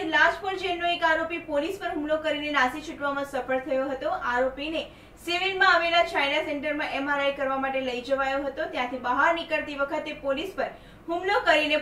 સુરત લાજપોર જેલનો એક આરોપી પોલીસ પર હુમલો કરીને નાસી છૂટવામાં સફળ થયો હતો। આરોપીને સિવિલમાં આવેલા ચાઇના સેન્ટરમાં એમઆરઆઈ કરવા માટે લઈ જવાયો હતો। ત્યાંથી બહાર નીકળતી વખતે પોલીસ પર હુમલો કરીને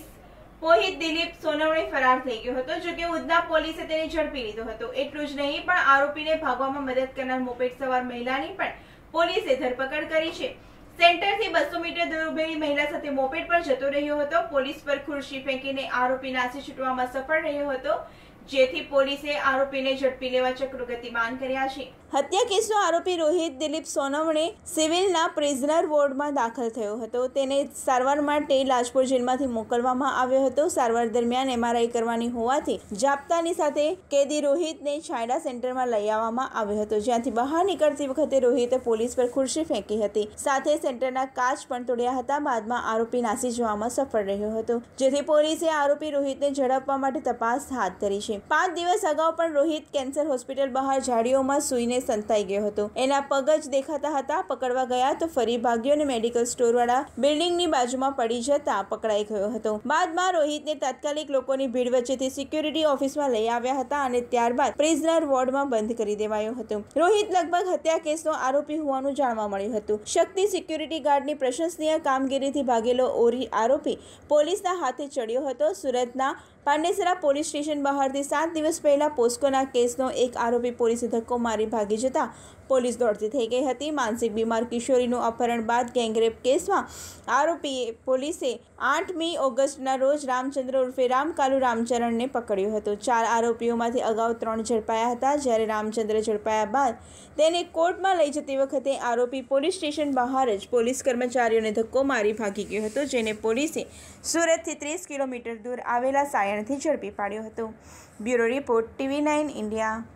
પોહિત દિલીપ સોનવણે ફરાર થઈ ગયો હતો। જો કે ઉધના પોલીસે તેને ઝડપી લીધો હતો। એટલું જ નહીં પણ આરોપીને ભાગવામાં મદદ કરનાર મોપેડ સવાર મહિલાની પણ પોલીસે ધરપકડ કરી છે। સેન્ટરથી 200 મીટર દૂર ઉભેલી મહિલા સાથે મોપેડ પર જતો રહ્યો હતો। પોલીસ પર ખુરશી ફેંકીને આરોપી નાસી છૂટવામાં સફળ રહ્યો હતો, જેથી પોલીસે આરોપીને ઝડપી લેવા ચક્રો ગતિમાન કર્યા છે। હત્યા કેસનો આરોપી રોહિત દિલીપ સોનવણે સિવિલના પ્રિઝનર વોર્ડમાં દાખલ થયો હતો। તેને સારવાર માટે લાજપોર જેલમાંથી મોકલવામાં આવ્યો હતો। સારવાર દરમિયાન એમઆરઆઈ કરવાની હોવાથી જાપ્તાની સાથે કેદી રોહિતને ચાઇના સેન્ટરમાં લઈ આવવામાં આવ્યો હતો, જ્યાંથી બહાર નીકળતી વખતે રોહિતે પોલીસ પર ખુરશી ફેંકી હતી, સાથે સેન્ટરના કાચ પણ તોડ્યા હતા। બાદમાં આરોપી નાસી જવામાં સફળ રહ્યો હતો, જેથી પોલીસે આરોપી રોહિતને ઝડપવા માટે તપાસ હાથ ધરી છે। 5 દિવસ અગાઉ પણ રોહિત કેન્સર હોસ્પિટલ બહાર ઝાડીઓમાં સૂઈને સંતાઈ ગયો હતો। એના પગ જ દેખાતા હતા। પકડવા ગયા તો ફરી ભાગ્યો અને મેડિકલ સ્ટોરવાળા બિલ્ડિંગની બાજુમાં પડી જતા પકડાઈ ગયો હતો। બાદમાં રોહિતને તાત્કાલિક લોકોની ભીડ વચ્ચેથી સિક્યુરિટી ઓફિસમાં લઈ આવ્યા હતા અને ત્યારબાદ પ્રિઝનર વોર્ડમાં બંધ કરી દેવાયો હતો। રોહિત લગભગ હત્યા કેસનો આરોપી હોવાનું જાણવા મળ્યું હતું। શક્તિ સિક્યુરિટી ગાર્ડની પ્રશંસનીય કામગીરીથી ભાગેલો આરોપી પોલીસના હાથે ચડ્યો હતો। સુરતના પાંડેસરા પોલીસ સ્ટેશન બહારથી 7 દિવસ પહેલા પોસ્કોના કેસનો એક આરોપી પોલીસે ધક્કો મારી ભાગી જતા પોલીસ દોડતી થઈ ગઈ હતી। માનસિક બીમાર કિશોરીનું અપહરણ બાદ ગેંગરેપ કેસમાં પોલીસે 8મી ઓગસ્ટના રોજ રામચંદ્ર ઉર્ફે રામકાલુ રામચરણને પકડ્યો હતો। 4 આરોપીઓમાંથી અગાઉ 3 ઝડપાયા હતા, જ્યારે રામચંદ્ર ઝડપાયા બાદ તેને કોર્ટમાં લઈ જતી વખતે આરોપી પોલીસ સ્ટેશન બહાર જ પોલીસ કર્મચારીઓને ધક્કો મારી ભાગી ગયો હતો, જેને પોલીસે સુરતથી 30 કિલોમીટર દૂર આવેલા સાયણથી ઝડપી પાડ્યો હતો। Bureau report, TV9 India.